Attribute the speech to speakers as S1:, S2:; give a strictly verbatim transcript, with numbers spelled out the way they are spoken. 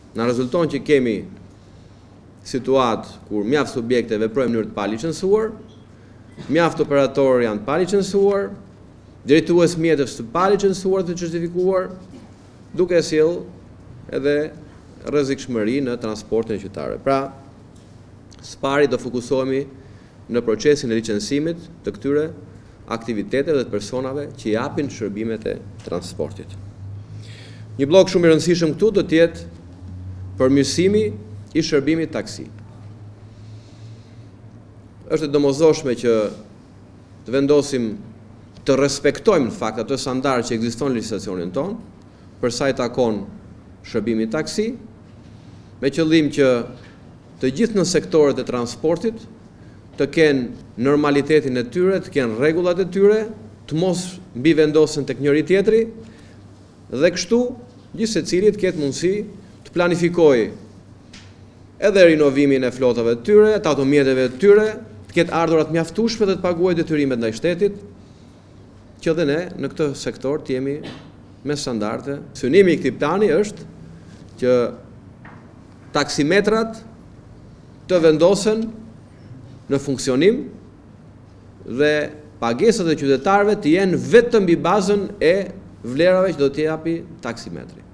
S1: Na rezulton që kemi situatë kur mjaft subjekte veprojnë në mënyrë të palicencuar, mjaft operatorë janë palicencuar, drejtues mjetësh të palicencuar të justifikuar, duke sjell edhe rrezikshmëri në transportin e qytetarëve. Pra, së pari do fokusohemi në procesin e licencimit të këtyre aktiviteteve dhe të personave që japin shërbimet e transportit. Një blok shumë i rëndësishëm këtu do të jetë përmirësimi i shërbimit taksi. Është e domosdoshme që të vendosim të respektojmë në fakt ato standarde që ekziston në legjislacionin tonë, për sa i takon shërbimit taksi, me qëllim që të gjithë në sektorët e transportit të kenë normalitetin e tyre, të kenë rregullat e tyre, të mos mbi vendosen tek njëri tjetri, dhe kështu gjithë secili të ketë mundësi të planifikojë edhe rinovimin e flotave të tyre, të automjeteve të tyre, të ketë ardhurat mjaftueshme dhe të paguajë detyrimet ndaj shtetit, që dhe ne në këtë sektor të jemi me standarde. Synimi i këtij plani është që taksimetrat të vendosen në funksionim dhe pagesat e qytetarëve të jenë vetëm mbi bazën e vlerave që do t'i japi taksimetri.